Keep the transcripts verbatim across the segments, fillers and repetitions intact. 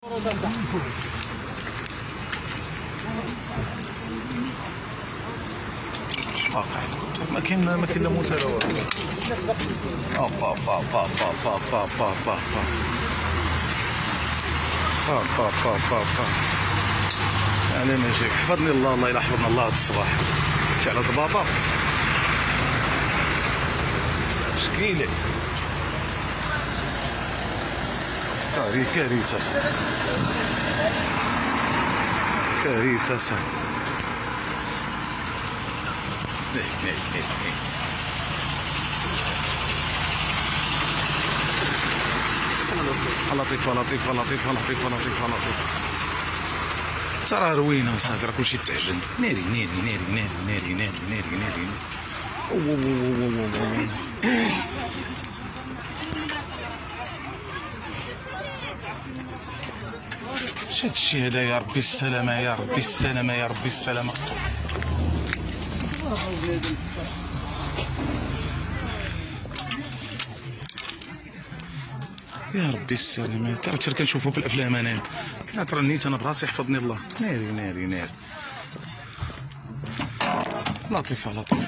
اش واقع؟ ما كاين ما كاين لا مساواة. با با با با با با با با با با با با با با على ما جاك. حفظني الله، الله يلا حفظنا الله هاد الصباح. انت على البابا شكيلة كاري كارثة كارثة. لطيفة لطيفة لطيفة لطيفة لطيفة لطيفة. ترى روينة صافي، راه كلشي تعجن. ناري ناري ناري ناري ناري ناري ناري ناري. اش هادشي هذا؟ يا ربي السلامة، يا ربي السلامة، يا ربي السلامة. يا ربي السلامة. ترى ترى كنشوفو في الافلام انايا. لا ترى نيت انا براسي، حفظني الله. ناري ناري ناري. لطيفة لطيفة.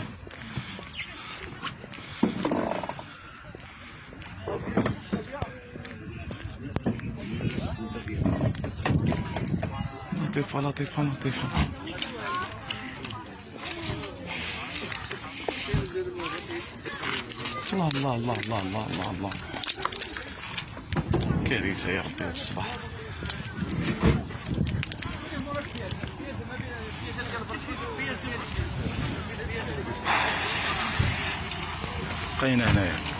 لطيفة لطيفة لطيفة. الله الله الله الله الله الله الله. كارثة يا ربي هاد الصباح. بقينا هنايا.